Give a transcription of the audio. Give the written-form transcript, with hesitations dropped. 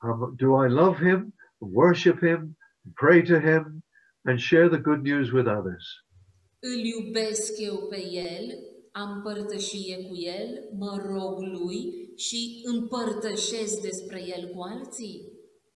Do I love him, worship him, pray to him, and share the good news with others? Îl iubesc eu pe El, am părtășie cu El, mă rog Lui și împărtășesc despre El cu alții?